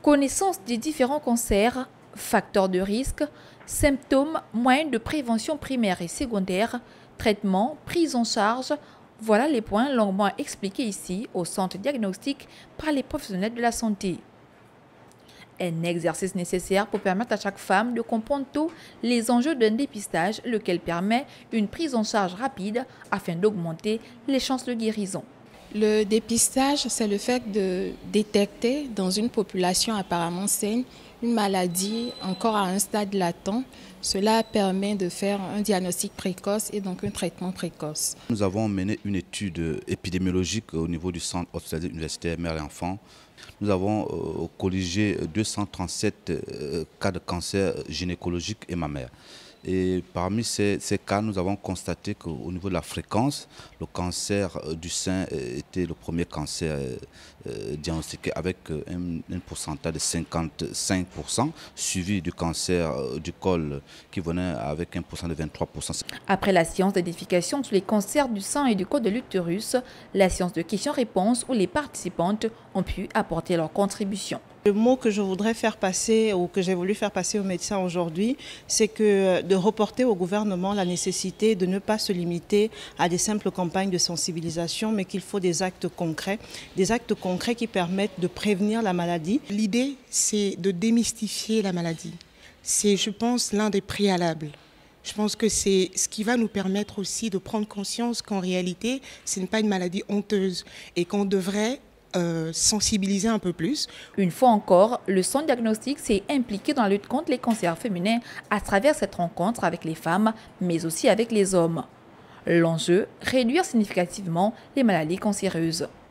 Connaissance des différents cancers, facteurs de risque, symptômes, moyens de prévention primaire et secondaire, traitement, prise en charge, voilà les points longuement expliqués ici au centre diagnostic par les professionnels de la santé. Un exercice nécessaire pour permettre à chaque femme de comprendre tous les enjeux d'un dépistage, lequel permet une prise en charge rapide afin d'augmenter les chances de guérison. Le dépistage, c'est le fait de détecter dans une population apparemment saine une maladie encore à un stade latent. Cela permet de faire un diagnostic précoce et donc un traitement précoce. Nous avons mené une étude épidémiologique au niveau du centre hospitalier universitaire mère et enfant. Nous avons colligé 237 cas de cancer gynécologique et mammaire. Et parmi ces cas, nous avons constaté qu'au niveau de la fréquence, le cancer du sein était le premier cancer diagnostiqué avec un pourcentage de 55%, suivi du cancer du col qui venait avec un pourcentage de 23%. Après la séance d'édification sur les cancers du sein et du col de l'utérus, la séance de questions-réponses où les participantes ont pu apporter leur contribution. Le mot que je voudrais faire passer ou que j'ai voulu faire passer aux médecins aujourd'hui, c'est que de reporter au gouvernement la nécessité de ne pas se limiter à des simples campagnes de sensibilisation, mais qu'il faut des actes concrets qui permettent de prévenir la maladie. L'idée, c'est de démystifier la maladie. C'est, je pense, l'un des préalables. Je pense que c'est ce qui va nous permettre aussi de prendre conscience qu'en réalité, ce n'est pas une maladie honteuse et qu'on devrait sensibiliser un peu plus. Une fois encore, le centre diagnostic s'est impliqué dans la lutte contre les cancers féminins à travers cette rencontre avec les femmes, mais aussi avec les hommes. L'enjeu, réduire significativement les maladies cancéreuses.